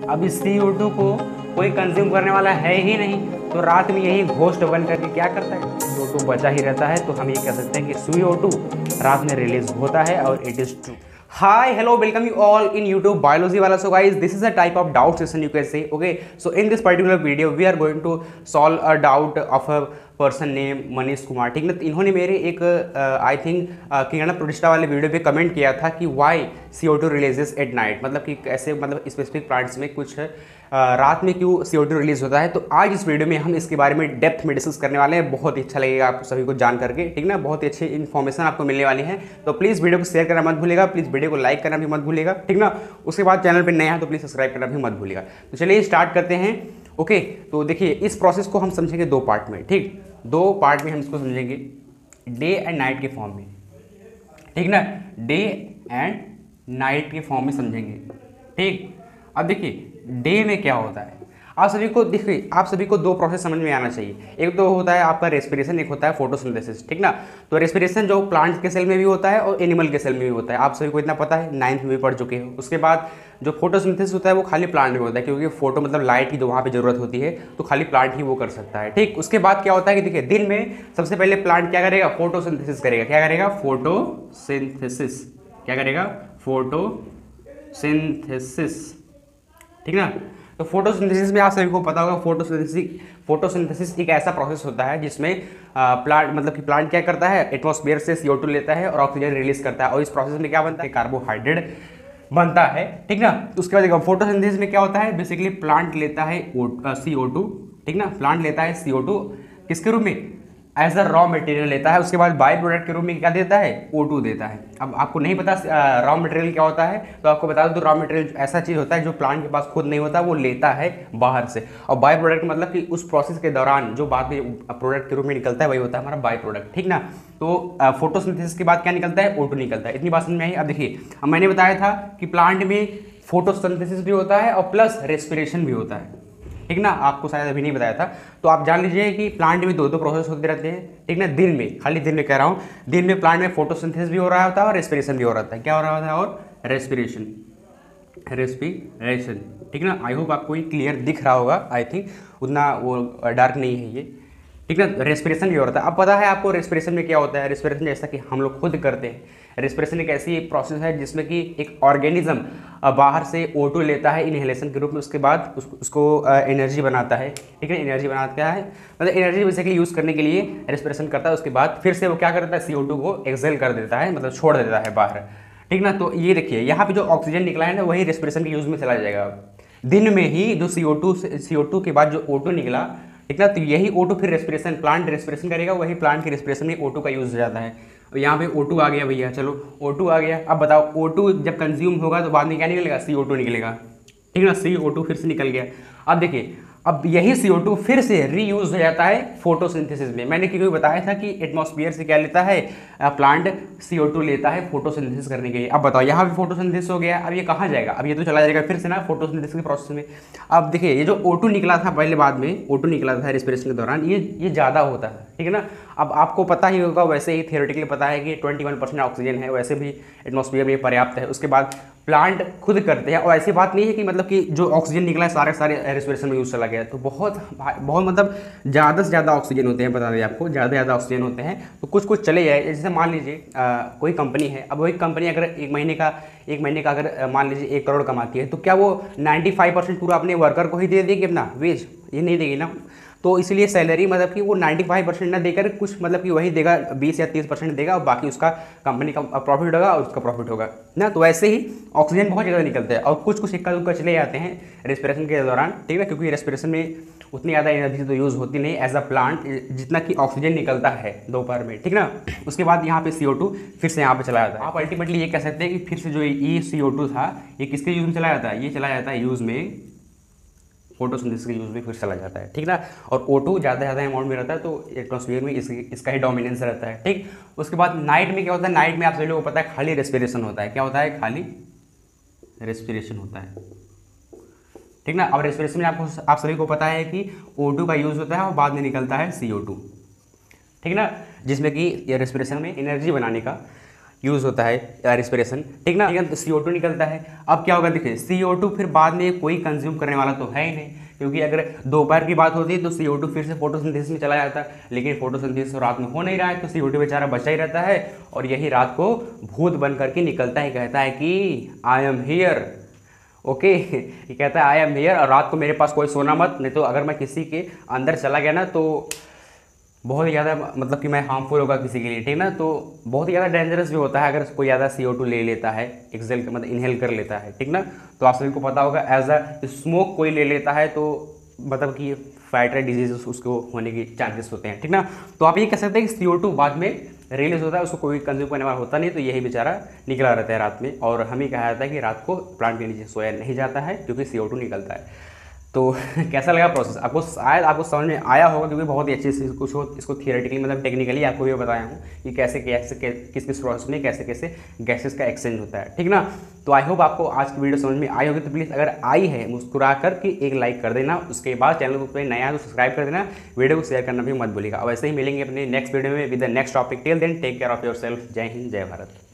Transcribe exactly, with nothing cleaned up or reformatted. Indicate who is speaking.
Speaker 1: अब इस सी O to को कोई कंज्यूम करने वाला है ही नहीं, तो रात में यही घोस्ट बन करके क्या करता है, सी ओ टू बचा ही रहता है। तो हम ये कह सकते हैं कि सी ओ टू रात में रिलीज होता है और it is true. Hi, hello, welcome you all in YouTube Biology wala. So guys, this is a type of doubt session you can say. Okay, so in this particular video we are going to solve a doubt of a person name Manish Kumar. ठीक ना, इन्होंने मेरे एक I think किरणा प्रतिष्ठा वाले video पे comment किया था कि why C O two releases at night, मतलब कि कैसे, मतलब स्पेसिफिक प्लांट्स में कुछ uh, रात में क्यों सी ओ टू रिलीज होता है। तो आज इस वीडियो में हम इसके बारे में डेप्थ में डिस्कस करने वाले हैं। बहुत ही अच्छा लगेगा आपको सभी को जान करके, ठीक ना, बहुत ही अच्छी इन्फॉर्मेशन आपको मिलने वाली है। तो प्लीज़ वीडियो को शेयर करना मत भूलिएगा, प्लीज़ वीडियो को लाइक करना भी मत भूलिएगा, ठीक ना। उसके बाद चैनल पर नया है तो प्लीज़ सब्सक्राइब करना भी मत भूलिएगा। तो चलिए स्टार्ट करते हैं। ओके, तो देखिए इस प्रोसेस को हम समझेंगे दो पार्ट में, ठीक, दो पार्ट में हम इसको समझेंगे डे एंड नाइट के फॉर्म में, ठीक ना, डे एंड नाइट के फॉर्म में समझेंगे, ठीक। अब देखिए डे में क्या होता है, आप सभी को देखिए, आप सभी को दो प्रोसेस समझ में आना चाहिए। एक तो होता है आपका रेस्पिरेशन, एक होता है फोटोसिंथेसिस, ठीक ना। तो रेस्पिरेशन जो प्लांट के सेल में भी होता है और एनिमल के सेल में भी होता है, आप सभी को इतना पता है, नाइन्थ में भी पढ़ चुके हो। उसके बाद जो फोटोसिंथेसिस होता है वो खाली प्लांट में होता है, क्योंकि फोटो मतलब लाइट की जो वहाँ पे जरूरत होती है, तो खाली प्लांट ही वो कर सकता है, ठीक। उसके बाद क्या होता है कि देखिए दिन में सबसे पहले प्लांट क्या करेगा, फोटोसिंथेसिस करेगा। क्या करेगा, फोटोसिंथेसिस। क्या करेगा, फोटोसिंथेसिस, ठीक ना। तो फोटोसिंथेसिस में आप सभी को पता होगा, फोटोसिंथेसिस फोटोसिंथेसिस एक ऐसा प्रोसेस होता है जिसमें प्लांट, मतलब कि प्लांट क्या करता है, एटमॉस्फेयर से सी ओ टू लेता है और ऑक्सीजन रिलीज करता है, और इस प्रोसेस में क्या बनता है, कार्बोहाइड्रेट बनता है, ठीक ना। तो उसके बाद फोटोसिंथेसिस में क्या होता है, बेसिकली प्लांट लेता है सी ओ टू, ठीक ना, प्लांट लेता है सी ओ टू किसके रूप में, एज अ रॉ मटेरियल लेता है। उसके बाद बाई प्रोडक्ट के रूप में क्या देता है, ओ टू देता है। अब आपको नहीं पता रॉ मटेरियल क्या होता है, तो आपको बता दो, रॉ मटेरियल ऐसा चीज़ होता है जो प्लांट के पास खुद नहीं होता, वो लेता है बाहर से। और बाई प्रोडक्ट मतलब कि उस प्रोसेस के दौरान जो बाद में प्रोडक्ट के रूप में निकलता है वही होता है हमारा बाई प्रोडक्ट, ठीक ना। तो फोटोसिंथेसिस के बाद क्या निकलता है, ओ टू निकलता है। इतनी बात समझ में आई। अब देखिए, अब मैंने बताया था कि प्लांट में फोटोसिंथेसिस भी होता है और प्लस रेस्पिरेशन भी होता है, ठीक ना, आपको शायद अभी नहीं बताया था। तो आप जान लीजिए कि प्लांट में दो दो प्रोसेस होते रहते हैं, ठीक ना। दिन में, खाली दिन में कह रहा हूँ, दिन में प्लांट में फोटोसिंथेसिस भी हो रहा होता है और रेस्पिरेशन भी हो रहा था। क्या हो रहा होता है, और रेस्पिरेशन, रेस्पिरेशन, ठीक ना। आई होप आपको ये क्लियर दिख रहा होगा, आई थिंक उतना वो डार्क नहीं है ये, ठीक ना। रेस्पिरेशन भी हो रहा था। अब पता है आपको रेस्पिरेशन में क्या होता है, रेस्पिरेशन जैसा कि हम लोग खुद करते हैं। रेस्पिरेशन एक ऐसी प्रोसेस है जिसमें कि एक ऑर्गेनिज्म बाहर से ओ टू लेता है इनहेलेशन के रूप में, उसके बाद उस, उसको एनर्जी बनाता है, ठीक है। एनर्जी बनाता है मतलब एनर्जी बेसिकली यूज़ करने के लिए रेस्पिरेशन करता है। उसके बाद फिर से वो क्या करता है, सी ओ टू को एक्सेल कर देता है, मतलब छोड़ देता है बाहर, ठीक ना। तो ये देखिए यहाँ पे जो ऑक्सीजन निकला है ना, वही रेस्पिरेशन के यूज़ में चला जाएगा। दिन में ही जो सी O to C O to के बाद जो ओ टू निकला, ठीक ना, तो यही ओ टू फिर रेस्पिरेशन, प्लांट रेस्पिरेशन करेगा, वही प्लांट की रेस्पिरेशन में ओ टू का यूज़ हो जाता है। और यहाँ पे ओ टू आ गया भैया, चलो ओ टू आ गया। अब बताओ ओ टू जब कंज्यूम होगा तो बाद में क्या निकलेगा, सी ओ टू निकलेगा, ठीक ना। सी ओ टू फिर से निकल गया। अब देखिए, अब यही सी ओ टू फिर से रीयूज हो जाता है फोटोसिंथेसिस में। मैंने क्योंकि बताया था कि एटमॉस्फेयर से क्या लेता है, प्लांट सी ओ टू लेता है फोटोसिंथेसिस करने के लिए। अब बताओ यहाँ भी फोटोसिंथेसिस हो गया, अब ये कहाँ जाएगा, अब ये तो चला जाएगा फिर से ना फोटोसिंथेसिस के प्रोसेस में। अब देखिए ये जो ओ टू निकला था पहले, बाद में ओ टू निकला था रेस्पिरेशन के दौरान, ये ये ज़्यादा होता है, ठीक है ना। अब आपको पता ही होगा, वैसे ही थियोरेटिकली पता है कि ट्वेंटी वन परसेंट ऑक्सीजन है, वैसे भी एटमॉस्फेयर में पर्याप्त है। उसके बाद प्लांट खुद करते हैं, और ऐसी बात नहीं है कि मतलब कि जो ऑक्सीजन निकला है सारे सारे रेस्पिरेशन में यूज चला गया। तो बहुत बहुत मतलब ज़्यादा से ज़्यादा ऑक्सीजन होते हैं, बता दें आपको, ज़्यादा से ज़्यादा ऑक्सीजन होते हैं। तो कुछ कुछ चले जाए, जैसे मान लीजिए कोई कंपनी है, अब वही कंपनी अगर एक महीने का एक महीने का अगर मान लीजिए एक करोड़ कमाती है, तो क्या वो नाइन्टी फाइव परसेंट पूरा अपने वर्कर को ही दे देगी अपना वेज, ये नहीं देगी ना। तो इसलिए सैलरी मतलब कि वो पचानवे परसेंट ना देकर कुछ मतलब कि वही देगा, बीस या तीस परसेंट देगा, और बाकी उसका कंपनी का प्रॉफिट होगा और उसका प्रॉफिट होगा ना। तो वैसे ही ऑक्सीजन बहुत ज़्यादा निकलता है, और कुछ कुछ इक्का दुक्का चले जाते हैं रेस्पिरेशन के दौरान, ठीक है, क्योंकि रेस्पिरेशन में उतनी ज़्यादा एनर्जी तो यूज़ होती नहीं एज अ प्लांट जितना कि ऑक्सीजन निकलता है दोपहर में, ठीक ना। उसके बाद यहाँ पे सी ओ टू फिर से यहाँ पे चला जाता है। आप अल्टीमेटली ये कह सकते हैं कि फिर से जो ये सी ओ टू था, ये किसके यूज़ में चला जाता है, ये चला जाता है यूज़ में फोटोसिंथेसिस के यूज़ में फिर चला जाता है, ठीक ना। और ओ टू ज़्यादा ज़्यादा अमाउंट में रहता है, तो एटमॉस्फेयर में इस, इसका ही डोमिनेंस रहता है, ठीक। उसके बाद नाइट में क्या होता है, नाइट में आप सभी लोगों को पता है खाली रेस्पिरेशन होता है। क्या होता है, खाली रेस्पिरेशन होता है, ठीक ना। अब रेस्पिरेशन में आपको आप सभी को पता है कि ओ टू का यूज़ होता है और बाद में निकलता है सी ओ टू, ठीक ना, जिसमें कि ये रेस्पिरेशन में एनर्जी बनाने का यूज़ होता है रिस्पिरेशन, ठीक ना, ठीक है। तो सी ओ टू निकलता है। अब क्या होगा देखिए, सी ओ टू फिर बाद में कोई कंज्यूम करने वाला तो है ही नहीं, क्योंकि अगर दोपहर की बात होती है तो सी ओ टू फिर से फोटोसिंथेसिस में चला जाता है, लेकिन फोटोसिंथेसिस रात में हो नहीं रहा है, तो सी ओ टू बेचारा बचा ही रहता है और यही रात को भूत बन करके निकलता है, कहता है कि आई एम हियर, ओके ये कहता है आई एम हियर, और रात को मेरे पास कोई सोना मत, नहीं तो अगर मैं किसी के अंदर चला गया ना तो बहुत ही ज़्यादा मतलब कि मैं हार्मफुल होगा किसी के लिए, ठीक ना। तो बहुत ही ज़्यादा डेंजरस भी होता है अगर कोई ज़्यादा सी ओ टू ले लेता है, एक्सेल मतलब इनहेल कर लेता है, ठीक ना। तो आप सभी को पता होगा एज अ स्मोक कोई ले लेता है तो मतलब कि फाइटर डिजीज उसको होने की चांसेस होते हैं, ठीक ना। तो आप ये कह सकते हैं कि सी ओ टू बाद में रिलीज होता है, उसको कोई कंज्यूम करने वाला होता नहीं, तो यही बेचारा निकला रहता है रात में। और हमें कहा जाता है कि रात को प्लांट के नीचे सोया नहीं जाता है क्योंकि सी ओ टू निकलता है। तो कैसा लगा प्रोसेस आपको, शायद आपको समझ में आया होगा, क्योंकि बहुत ही अच्छे से कुछ इसको थियोरेटिकली मतलब टेक्निकली आपको भी बताया हूँ कि कैसे कैसे किस किस प्रोसेस में कैसे कैसे गैसेस का एक्सचेंज होता है, ठीक ना। तो आई होप आपको आज की वीडियो समझ में आई होगी। तो प्लीज़ अगर आई है मुस्कुरा कर के एक लाइक कर देना, उसके बाद चैनल को नया है तो सब्सक्राइब कर देना, वीडियो को शेयर करना भी मत भूलिएगा। अब ऐसे ही मिलेंगे अपने नेक्स्ट वीडियो में with the next topic. Till then take care of your self. जय हिंद, जय भारत।